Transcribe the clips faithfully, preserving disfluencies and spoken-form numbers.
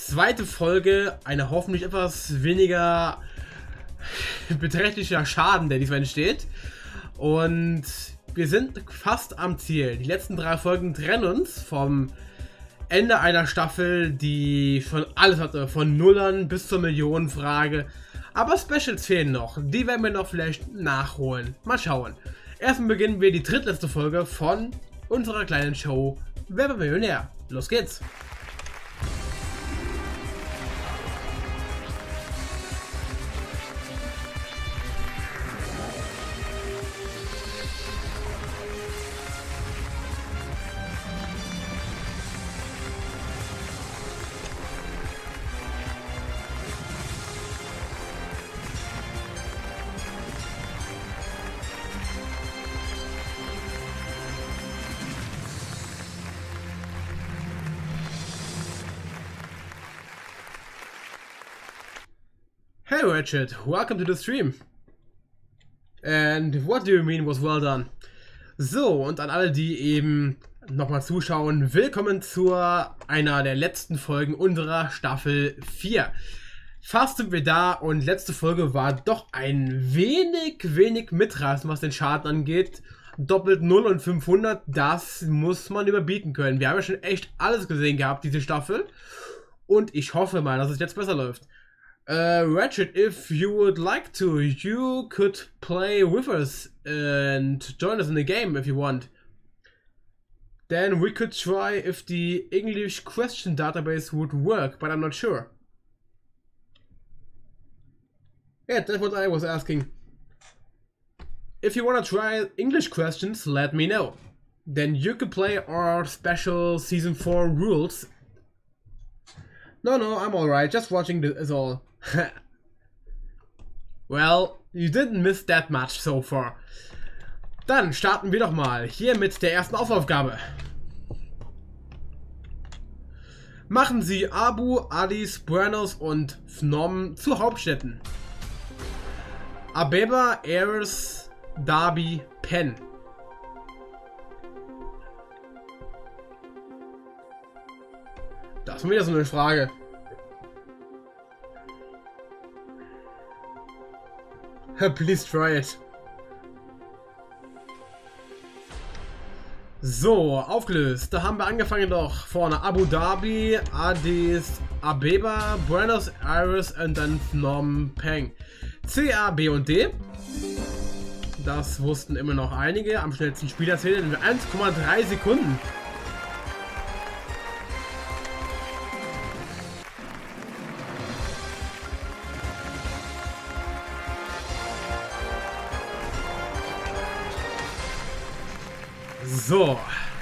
zweite Folge, eine hoffentlich etwas weniger beträchtlicher Schaden, der diesmal entsteht. Und wir sind fast am Ziel. Die letzten drei Folgen trennen uns vom Ende einer Staffel, die schon alles hatte, von Nullern bis zur Millionenfrage. Aber Specials fehlen noch, die werden wir noch vielleicht nachholen. Mal schauen. Erstmal beginnen wir die drittletzte Folge von unserer kleinen Show Wer wird Millionär? Los geht's! Hey Ratchet, welcome to the stream. And what do you mean was well done? So, und an alle, die eben nochmal zuschauen, willkommen zu einer der letzten Folgen unserer Staffel vier. Fast sind wir da und letzte Folge war doch ein wenig, wenig mitreißend, was den Schaden angeht. Doppelt null und fünfhundert, das muss man überbieten können. Wir haben ja schon echt alles gesehen gehabt, diese Staffel. Und ich hoffe mal, dass es jetzt besser läuft. Uh, Ratchet, if you would like to, you could play with us and join us in the game if you want. Then we could try if the English question database would work, but I'm not sure. Yeah, that's what I was asking. If you want to try English questions, let me know. Then you could play our special Season four rules. No, no, I'm alright, just watching this is all. Well, you didn't miss that much so far. Dann starten wir doch mal hier mit der ersten Aufgabe. Machen Sie Abu, Addis, Buenos und Phnom zu Hauptstädten. Abeba, Ares, Dhabi, Penn. Das ist wieder so eine Frage. Please try it. So, aufgelöst. Da haben wir angefangen doch vorne Abu Dhabi, Addis Abeba, Buenos Aires und dann Phnom Penh. C, A, B und D. Das wussten immer noch einige. Am schnellsten Spieler zählen wir eins Komma drei Sekunden. So.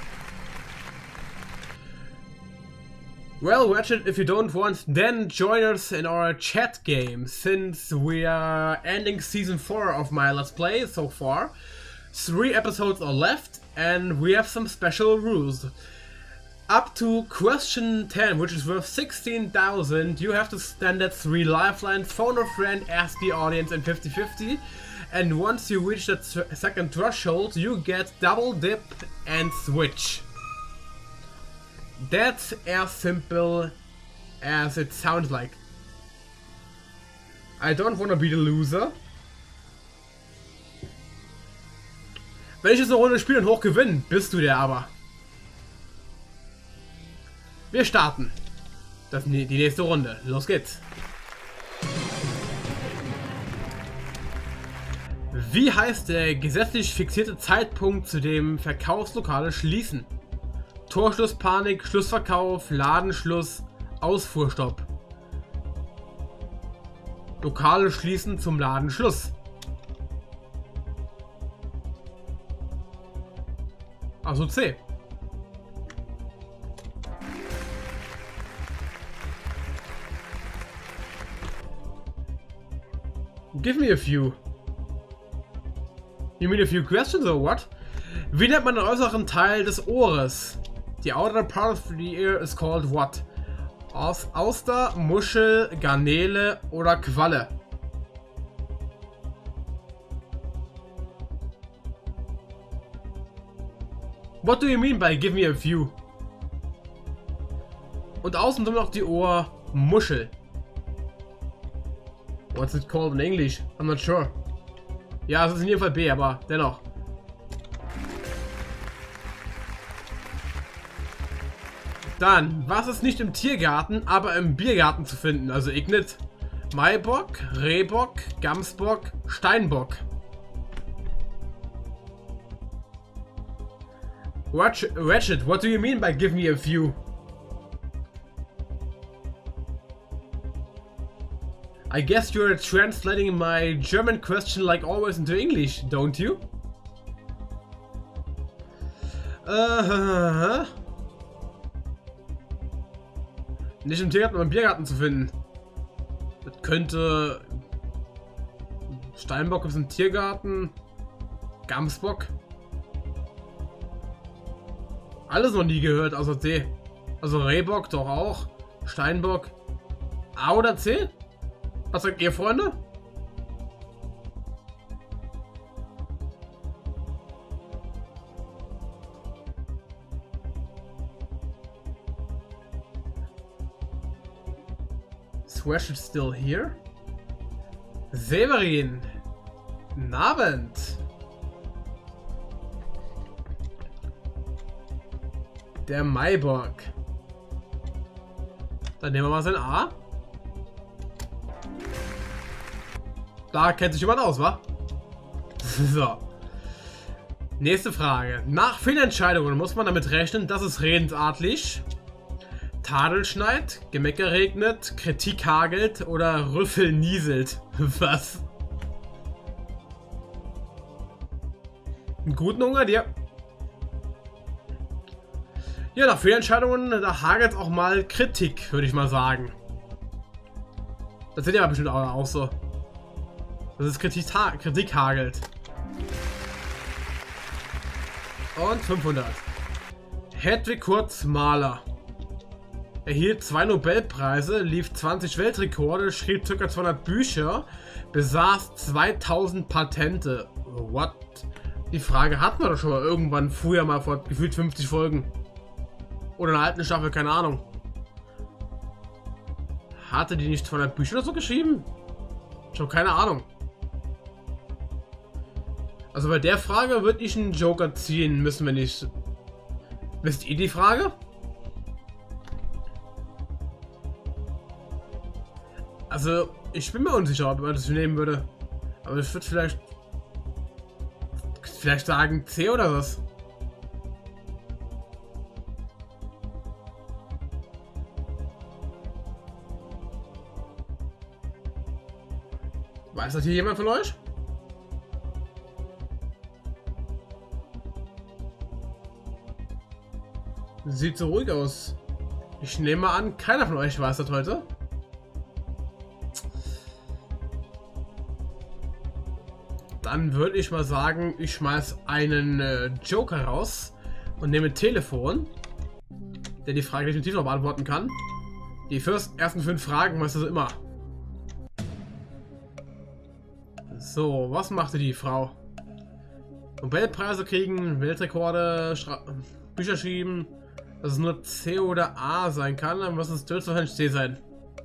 Well, Ratchet, if you don't want, then join us in our chat game, since we are ending season four of my Let's Play so far. Three episodes are left, and we have some special rules. Up to question ten, which is worth sixteen thousand, you have to stand at three lifelines, phone a friend, ask the audience in fifty fifty. And once you reach that second threshold, you get double dip and switch. That's as simple as it sounds like. I don't want to be the loser. Wenn ich jetzt eine Runde spiele und hoch gewinne, bist du der aber. Wir starten. Das ist die nächste Runde. Los geht's. Wie heißt der gesetzlich fixierte Zeitpunkt, zu dem Verkaufslokale schließen? Torschlusspanik, Schlussverkauf, Ladenschluss, Ausfuhrstopp. Lokale schließen zum Ladenschluss. Also C. Give me a few. You mean a few questions or what? Wie nennt man den äußeren Teil des Ohres? The outer part of the ear is called what? Aus Auster, Muschel, Garnele oder Qualle? What do you mean by give me a few? Und außen drum noch die Ohr. Muschel. What's it called in English? I'm not sure. Ja, es ist in jedem Fall B, aber dennoch. Dann, was ist nicht im Tiergarten, aber im Biergarten zu finden? Also Ignit, Maibock, Rehbock, Gamsbock, Steinbock. Ratchet, what do you mean by give me a few? I guess you're translating my German question like always into English, don't you? Uh, nicht im Tiergarten, aber im Biergarten zu finden. Das könnte... Steinbock ist im Tiergarten. Gamsbock. Alles noch nie gehört, außer C. Also Rehbock doch auch. Steinbock. A oder C? Was sagt ihr, Freunde? Swash is still here? Severin. Guten Abend. Der Maibock. Dann nehmen wir mal sein A. Da kennt sich jemand aus, wa? So. Nächste Frage. Nach Fehlentscheidungen muss man damit rechnen, dass es redensartlich, Tadel schneit, Gemecker regnet, Kritik hagelt oder Rüffel nieselt. Was? Einen guten Hunger dir. Ja, nach Fehlentscheidungen, da hagelt es auch mal Kritik, würde ich mal sagen. Das seht ihr aber bestimmt auch, auch so. Das ist Kritik, Kritik hagelt. Und fünfhundert. Hedwig Kurz Maler. Erhielt zwei Nobelpreise, lief zwanzig Weltrekorde, schrieb ca. zweihundert Bücher, besaß zweitausend Patente. What? Die Frage hatten wir doch schon mal irgendwann früher mal vor gefühlt fünfzig Folgen. Oder in einer alten Staffel, keine Ahnung. Hatte die nicht zweihundert Bücher oder so geschrieben? Ich habe keine Ahnung. Also bei der Frage würde ich einen Joker ziehen müssen, wenn ich... Wisst ihr die Frage? Also, ich bin mir unsicher, ob man das nehmen würde. Aber ich würde vielleicht... Vielleicht sagen C oder was? Weiß das hier jemand von euch? Sieht so ruhig aus. Ich nehme mal an, keiner von euch weiß das heute. Dann würde ich mal sagen, ich schmeiß einen äh, Joker raus und nehme Telefon, der die Frage definitiv noch beantworten kann. Die first, ersten fünf Fragen weißt du so immer. So, was machte die Frau? Nobelpreise kriegen, Weltrekorde, Schra Bücher schreiben, dass es nur C oder A sein kann, dann muss es höchstwahrscheinlich C sein.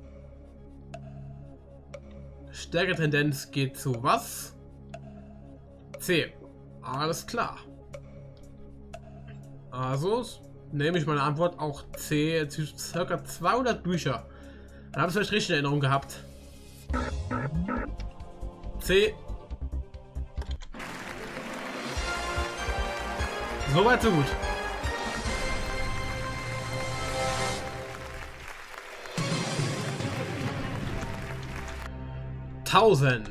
Stärketendenz geht zu was? C. Alles klar. Also nehme ich meine Antwort auch C, circa zweihundert Bücher. Dann habe ich vielleicht richtig in Erinnerung gehabt. C. Soweit so gut. tausend.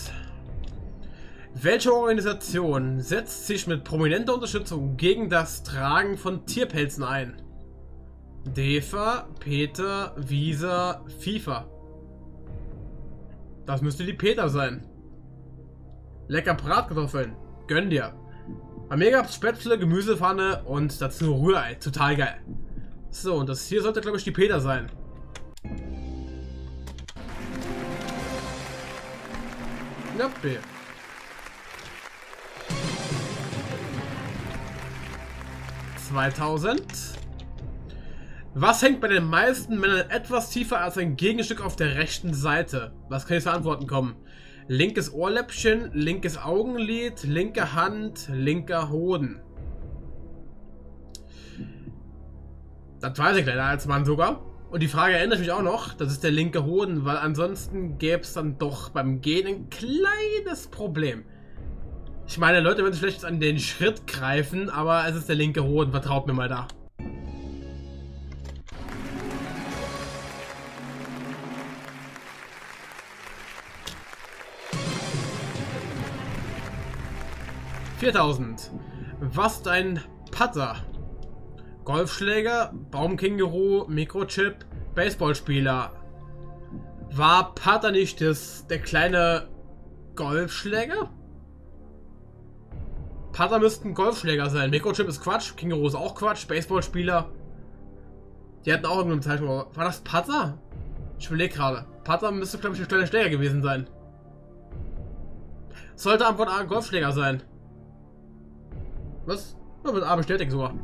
Welche Organisation setzt sich mit prominenter Unterstützung gegen das Tragen von Tierpelzen ein? DEFA, PETA, Visa, FIFA. Das müsste die PETA sein. Lecker Bratkartoffeln. Gönn dir. Bei mir gab es Spätzle, Gemüsepfanne und dazu Rührei. Total geil. So, und das hier sollte, glaube ich, die PETA sein. Ja, B. zweitausend. Was hängt bei den meisten Männern etwas tiefer als ein Gegenstück auf der rechten Seite? Was kann jetzt für Antworten kommen? Linkes Ohrläppchen, linkes Augenlid, linke Hand, linker Hoden. Das weiß ich leider als Mann sogar. Und die Frage erinnert mich auch noch, das ist der linke Hoden, weil ansonsten gäbe es dann doch beim Gehen ein kleines Problem. Ich meine, Leute werden sich vielleicht an den Schritt greifen, aber es ist der linke Hoden, vertraut mir mal da. viertausend. Was ist ein Putter? Golfschläger, Baumkänguru, Mikrochip, Baseballspieler. War Putter nicht das, der kleine Golfschläger? Putter müssten Golfschläger sein. Mikrochip ist Quatsch, Känguru ist auch Quatsch, Baseballspieler. Die hatten auch irgendeine Bezeichnung. War das Putter? Ich überlege gerade. Putter müsste, glaube ich, ein kleiner Schläger gewesen sein. Sollte Antwort A Golfschläger sein. Was? Ja, mit A bestätigt sogar.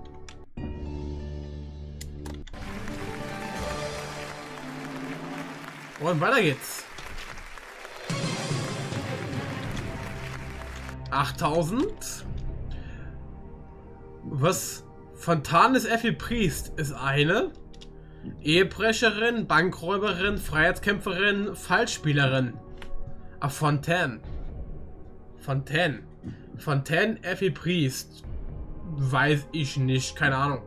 Und weiter geht's. achttausend. Was? Fontanes Effi Priest ist eine Ehebrecherin, Bankräuberin, Freiheitskämpferin, Falschspielerin. Ah, Fontaine. Fontaine. Fontaine Effi Priest. Weiß ich nicht, keine Ahnung.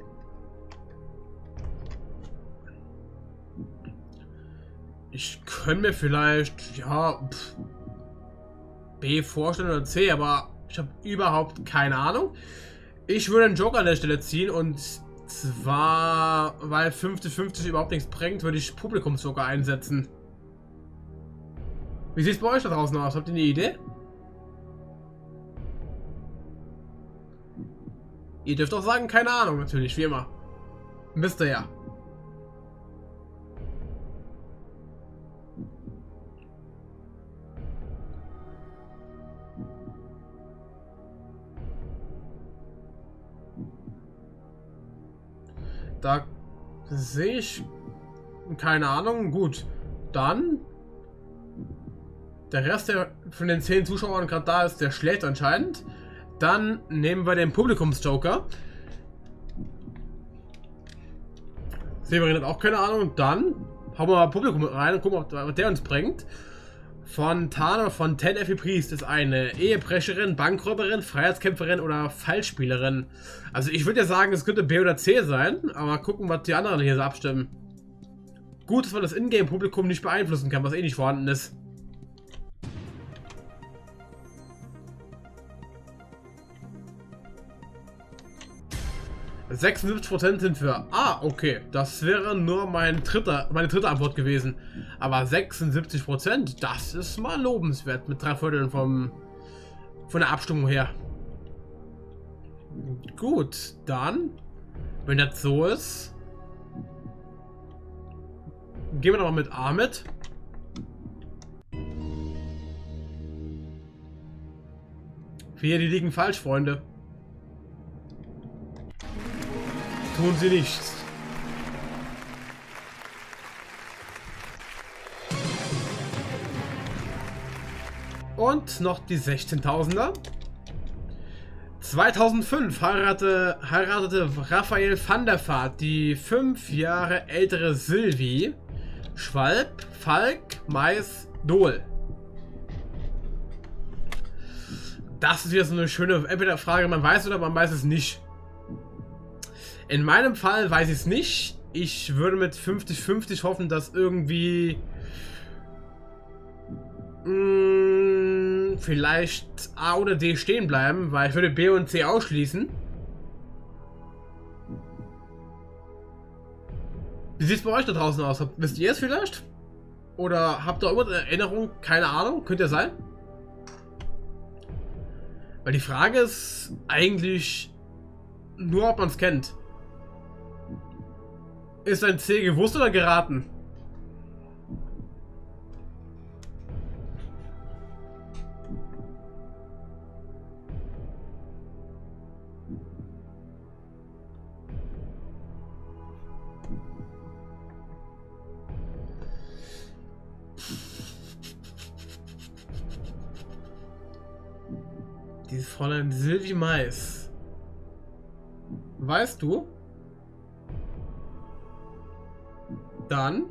Ich könnte mir vielleicht, ja, pff, B vorstellen oder C, aber ich habe überhaupt keine Ahnung. Ich würde einen Joker an der Stelle ziehen und zwar, weil fünfzig fünfzig überhaupt nichts bringt, würde ich Publikumsjoker einsetzen. Wie sieht es bei euch da draußen aus? Habt ihr eine Idee? Ihr dürft auch sagen, keine Ahnung, natürlich, wie immer. Müsst ihr ja. Da sehe ich keine Ahnung. Gut, dann der Rest der von den zehn Zuschauern gerade da ist, der schlägt anscheinend. Dann nehmen wir den Publikumsjoker. Severin hat auch keine Ahnung. Dann hauen wir mal Publikum rein und gucken, was der uns bringt. Fontane von Ten Effi Priest ist eine Ehebrecherin, Bankräuberin, Freiheitskämpferin oder Fallspielerin. Also ich würde ja sagen, es könnte B oder C sein, aber gucken, was die anderen hier so abstimmen. Gut, dass man das Ingame-Publikum nicht beeinflussen kann, was eh nicht vorhanden ist. sechsundsiebzig Prozent sind für A, okay. Das wäre nur mein dritter, meine dritte Antwort gewesen. Aber sechsundsiebzig Prozent, das ist mal lobenswert mit drei Vierteln vom, von der Abstimmung her. Gut, dann, wenn das so ist, gehen wir doch mal mit A mit. Wir, die liegen falsch, Freunde. Tun sie nichts. Und noch die sechzehntausender. zweitausendfünf heiratete, heiratete Raphael van der Vaart die fünf Jahre ältere Sylvie Schwalb, Falk, Mais, Dohl. Das ist wieder so eine schöne entweder Frage, man weiß oder man weiß es nicht. In meinem Fall weiß ich es nicht. Ich würde mit fünfzig fünfzig hoffen, dass irgendwie mh, vielleicht A oder D stehen bleiben, weil ich würde B und C ausschließen. Wie sieht es bei euch da draußen aus? Wisst ihr es vielleicht? Oder habt ihr irgendeine Erinnerung? Keine Ahnung, könnte ja sein. Weil die Frage ist eigentlich nur, ob man es kennt. Ist ein C gewusst oder geraten? Die Fräulein Sylvie Mais. Weißt du? Dann.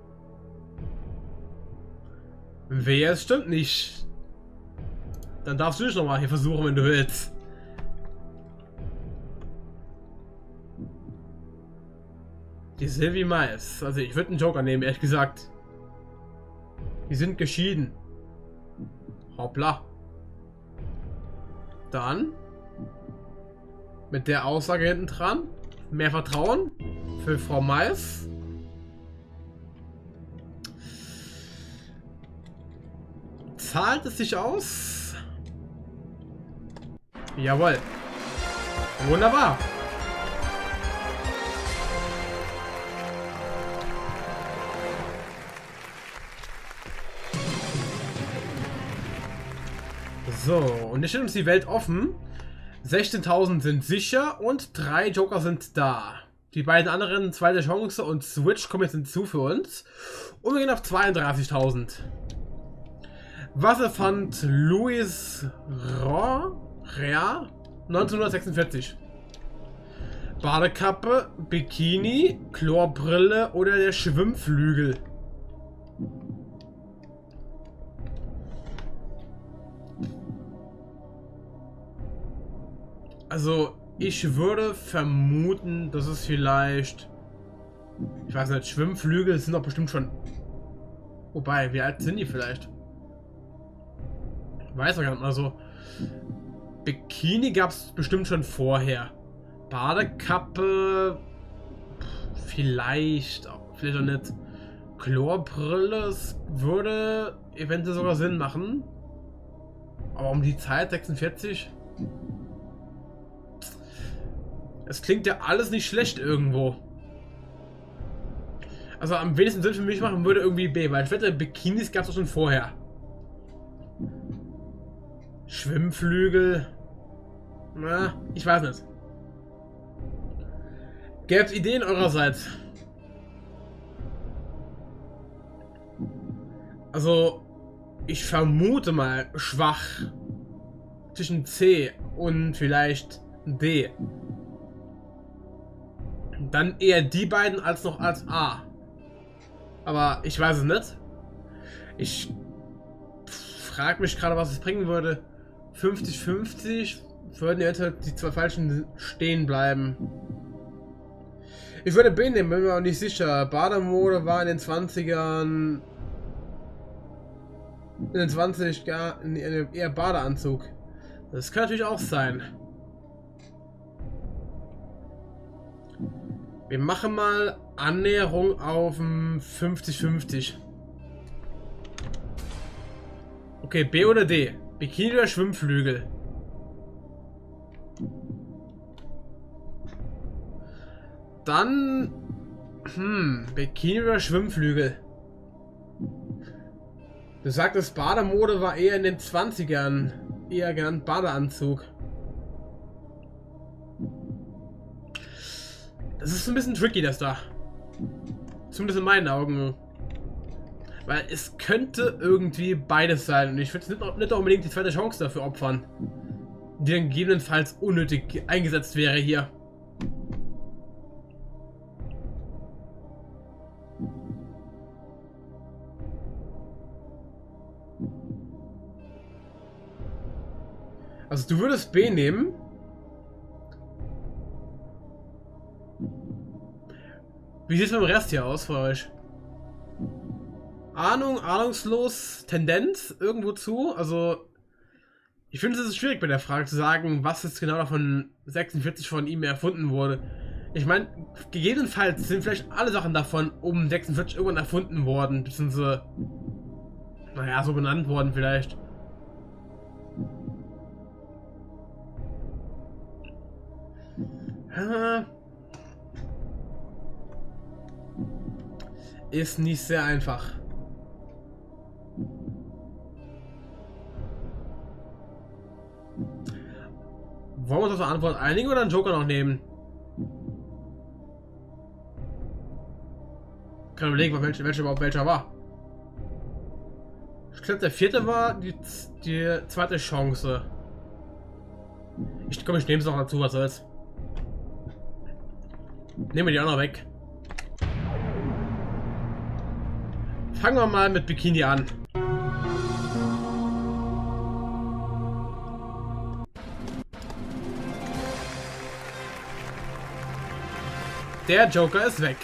Wer es stimmt nicht. Dann darfst du dich nochmal hier versuchen, wenn du willst. Die Sylvie Mais. Also ich würde einen Joker nehmen, ehrlich gesagt. Die sind geschieden. Hoppla. Dann. Mit der Aussage hinten dran. Mehr Vertrauen für Frau Mais. Zahlt es sich aus? Jawohl. Wunderbar. So, und jetzt steht uns die Welt offen. sechzehntausend sind sicher und drei Joker sind da. Die beiden anderen, zweite Chance und Switch, kommen jetzt hinzu für uns. Und wir gehen auf zweiunddreißigtausend. Was erfand Louis Rea neunzehnhundertsechsundvierzig? Badekappe, Bikini, Chlorbrille oder der Schwimmflügel? Also, ich würde vermuten, dass es vielleicht... Ich weiß nicht, Schwimmflügel sind doch bestimmt schon... Wobei, wie alt sind die vielleicht? Ich weiß doch gar nicht mal so. Bikini gab es bestimmt schon vorher. Badekappe... Vielleicht... Vielleicht auch nicht. Chlorbrille, das würde eventuell sogar Sinn machen. Aber um die Zeit, sechsundvierzig... Es klingt ja alles nicht schlecht irgendwo. Also am wenigsten Sinn für mich machen würde irgendwie B, weil ich wette, Bikinis gab es auch schon vorher. Schwimmflügel. Na, ich weiß nicht. Gäbe es Ideen eurerseits? Also, ich vermute mal schwach zwischen C und vielleicht D. Dann eher die beiden als noch als A. Aber ich weiß es nicht. Ich frage mich gerade, was es bringen würde. fünfzig fünfzig würden eventuell die zwei falschen stehen bleiben. Ich würde B nehmen, bin mir auch nicht sicher. Bademode war in den zwanzigern. In den zwanzigern eher Badeanzug. Das kann natürlich auch sein. Wir machen mal Annäherung auf fünfzig fünfzig. Okay, B oder D? Bikini oder Schwimmflügel? Dann... Hm, Bikini oder Schwimmflügel? Du sagtest, Bademode war eher in den zwanzigern. Eher genannt Badeanzug. Das ist ein bisschen tricky, das da. Zumindest in meinen Augen. Weil es könnte irgendwie beides sein. Und ich würde nicht, nicht unbedingt die zweite Chance dafür opfern. Die dann gegebenenfalls unnötig eingesetzt wäre hier. Also du würdest B nehmen. Wie sieht es beim Rest hier aus für euch? Ahnung, ahnungslos, Tendenz irgendwo zu? Also, ich finde es ist schwierig bei der Frage zu sagen, was jetzt genau davon sechsundvierzig von ihm erfunden wurde. Ich meine, gegebenenfalls sind vielleicht alle Sachen davon um sechsundvierzig irgendwann erfunden worden, beziehungsweise, naja, so benannt worden vielleicht. Ist nicht sehr einfach. Wollen wir uns auf eine Antwort einigen oder einen Joker noch nehmen? Ich kann überlegen, welcher, welcher überhaupt welcher war. Ich glaube, der vierte war die, die zweite Chance. Ich komme, ich nehme es noch dazu, was soll's. Nehmen wir die auch noch weg. Fangen wir mal mit Bikini an. Der Joker ist weg.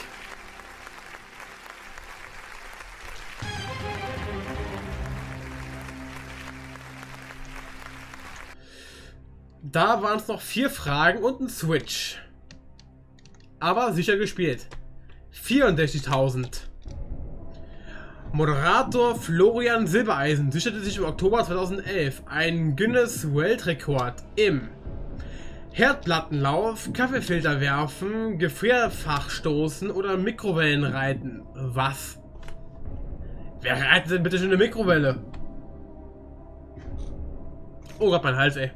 Da waren es noch vier Fragen und ein Switch. Aber sicher gespielt. vierundsechzigtausend. Moderator Florian Silbereisen sicherte sich im Oktober zweitausendelf einen Guinness-Weltrekord im Herdplattenlauf, Kaffeefilter werfen, Gefrierfach stoßen oder Mikrowellenreiten. Was? Wer reitet denn bitte schon eine Mikrowelle? Oh Gott, mein Hals, ey.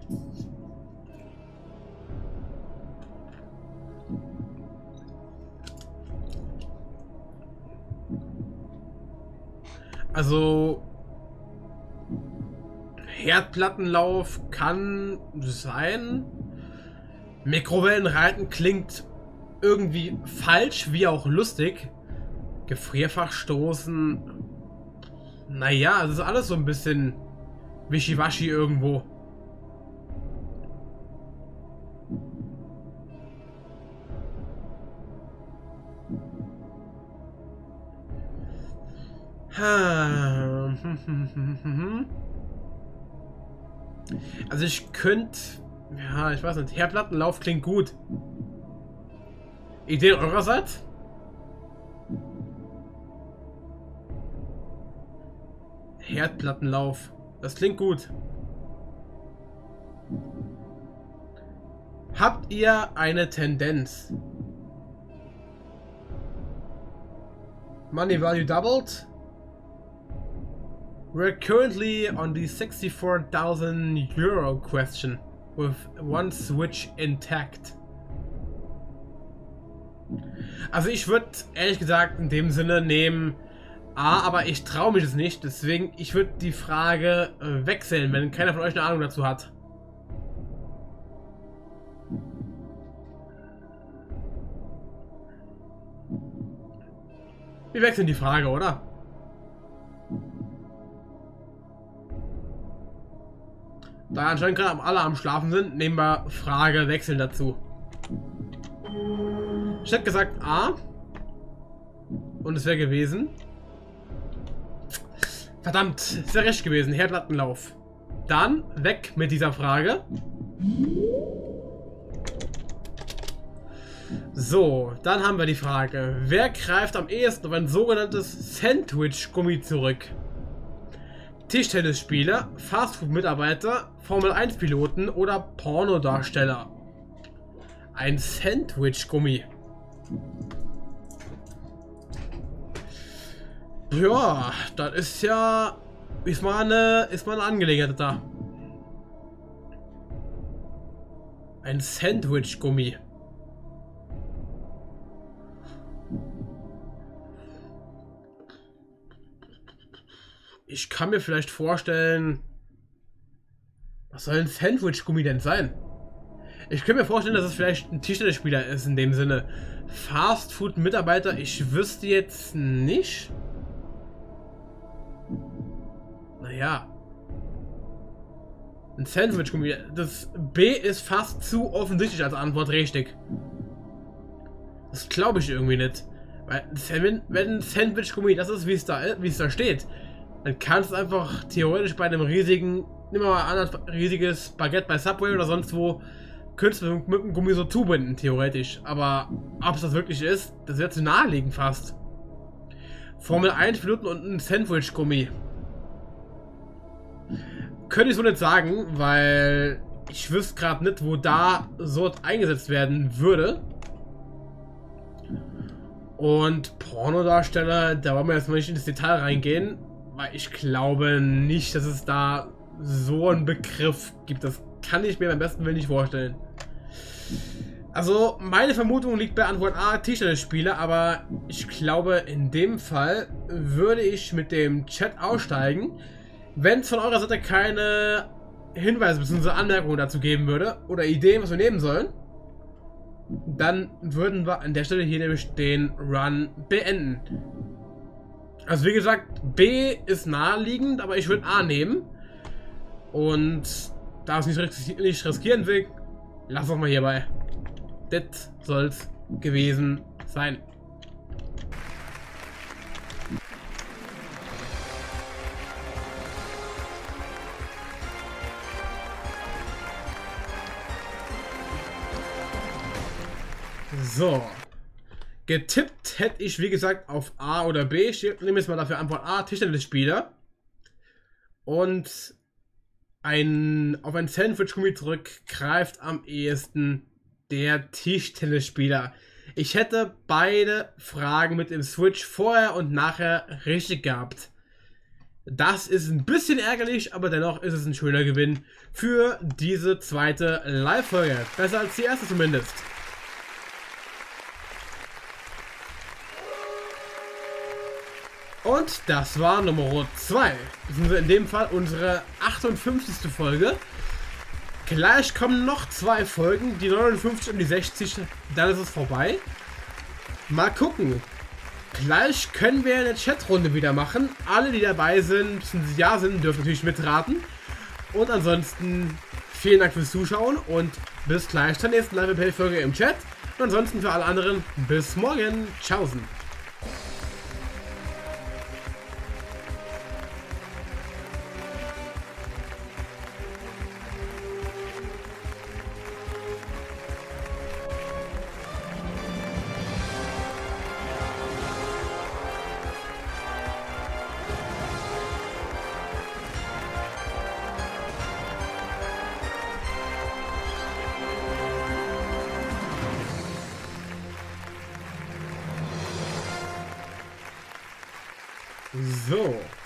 Also, Herdplattenlauf kann sein. Mikrowellenreiten klingt irgendwie falsch, wie auch lustig. Gefrierfach stoßen. Naja, es ist alles so ein bisschen wischiwaschi irgendwo. Also ich könnte, ja, ich weiß nicht, Herdplattenlauf klingt gut. Ideen eurerseits? Herdplattenlauf, das klingt gut. Habt ihr eine Tendenz? Money value doubled? We're currently on the sixty-four thousand euro question with one switch intact. Also ich würde ehrlich gesagt in dem Sinne nehmen A, aber ich traue mich es nicht, deswegen ich würde die Frage äh, wechseln, wenn keiner von euch eine Ahnung dazu hat. Wir wechseln die Frage, oder? Da anscheinend gerade alle am Schlafen sind, nehmen wir Frage wechseln dazu. Ich hätte gesagt A. Und es wäre gewesen. Verdammt, ist ja recht gewesen. Herdplattenlauf. Dann weg mit dieser Frage. So, dann haben wir die Frage. Wer greift am ehesten auf ein sogenanntes Sandwich-Gummi zurück? Tischtennisspieler, Fastfood-Mitarbeiter, Formel eins Piloten oder Pornodarsteller? Ein Sandwich-Gummi. Ja, das ist ja... Ist mal eine, ist mal eine Angelegenheit da. Ein Sandwich-Gummi. Ich kann mir vielleicht vorstellen... Was soll ein Sandwich-Gummi denn sein? Ich könnte mir vorstellen, dass es vielleicht ein Tischtennisspieler ist in dem Sinne. Fastfood-Mitarbeiter, ich wüsste jetzt nicht. Naja. Ein Sandwich-Gummi. Das B ist fast zu offensichtlich als Antwort richtig. Das glaube ich irgendwie nicht. Weil, wenn ein Sandwich-Gummi das ist, wie es da, wie es da steht, dann kannst du einfach theoretisch bei einem riesigen, nehmen wir mal an, ein riesiges Baguette bei Subway oder sonst wo, könntest du mit dem Gummi so zubinden, theoretisch. Aber ob es das wirklich ist, das wäre zu naheliegend fast. Formel eins Piloten und ein Sandwich-Gummi. Könnte ich so nicht sagen, weil ich wüsste gerade nicht, wo da so eingesetzt werden würde. Und Pornodarsteller, da wollen wir jetzt mal nicht ins Detail reingehen, weil ich glaube nicht, dass es da so einen Begriff gibt. Das kann ich mir beim besten Willen nicht vorstellen. Also, meine Vermutung liegt bei Antwort A, Tischtennisspieler, aber ich glaube, in dem Fall würde ich mit dem Chat aussteigen. Wenn es von eurer Seite keine Hinweise bzw. Anmerkungen dazu geben würde oder Ideen, was wir nehmen sollen, dann würden wir an der Stelle hier nämlich den Run beenden. Also wie gesagt, B ist naheliegend, aber ich würde A nehmen. Und da ich es nicht riskieren will, lass auch mal hierbei. Das soll's gewesen sein. So. Getippt hätte ich, wie gesagt, auf A oder B. Ich nehme jetzt mal dafür Antwort A, Tischtennisspieler. Und ein, auf ein Sandwich-Gummi zurückgreift am ehesten der Tischtennisspieler. Ich hätte beide Fragen mit dem Switch vorher und nachher richtig gehabt. Das ist ein bisschen ärgerlich, aber dennoch ist es ein schöner Gewinn für diese zweite Live-Folge. Besser als die erste zumindest. Und das war Nummer zwei. Beziehungsweise in dem Fall unsere achtundfünfzigste Folge. Gleich kommen noch zwei Folgen, die neunundfünfzig und die sechzig, dann ist es vorbei. Mal gucken. Gleich können wir eine Chatrunde wieder machen. Alle, die dabei sind, bzw. ja sind, dürfen natürlich mitraten. Und ansonsten vielen Dank fürs Zuschauen und bis gleich zur nächsten Live-Play-Folge im Chat. Und ansonsten für alle anderen, bis morgen. Tschaußen. So.